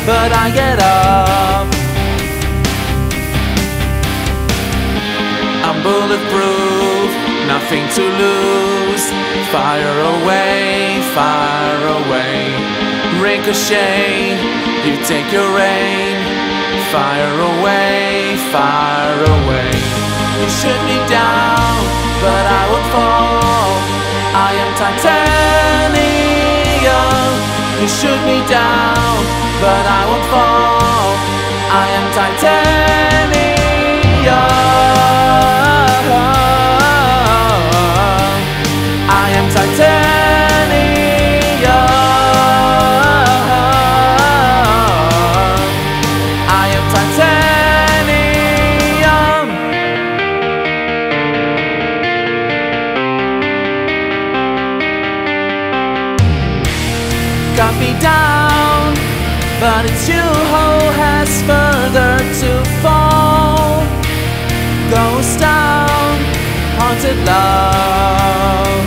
but I get up. I'm bulletproof, nothing to lose. Fire away, fire away. Ricochet, you take your aim. Fire away, fire away. You shoot me down, but I won't fall. I am titanium. You shoot me down, but I won't fall. I am titanium. I am titanium. I am titanium. Got me down, but it's you who has further to fall. Ghost town, haunted love.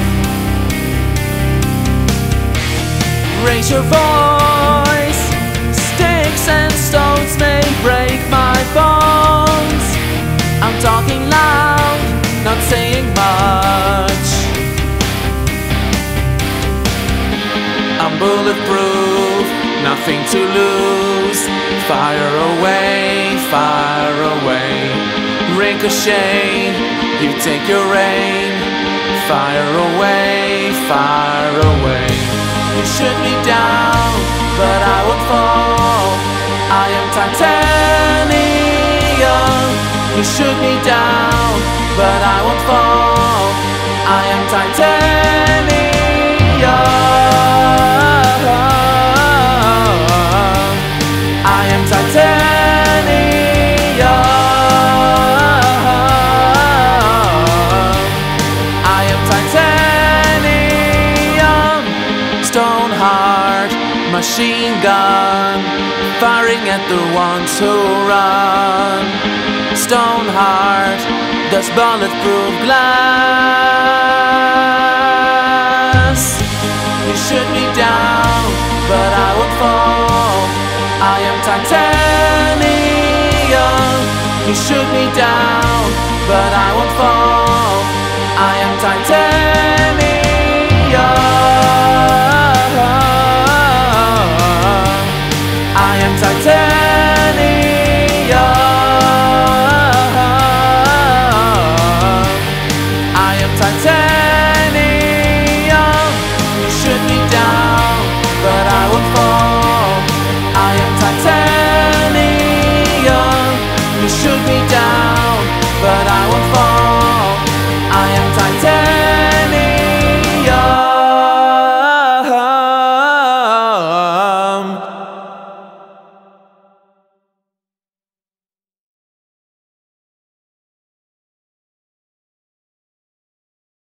Raise your voice. Sticks and stones may break my bones. I'm talking loud, not saying much. I'm bulletproof, nothing to lose. Fire away, fire away. Ricochet, you take your aim. Fire away, fire away. You shoot me down, but I won't fall. I am titanium. You shoot me down, but I won't fall. I am titanium. I am titanium. I am titanium. Stone heart, machine gun, firing at the ones who run. Stone heart, that's bulletproof glass. You shoot me down, but I won't fall. I am titanium. You shoot me down, but I won't fall. I am titanium.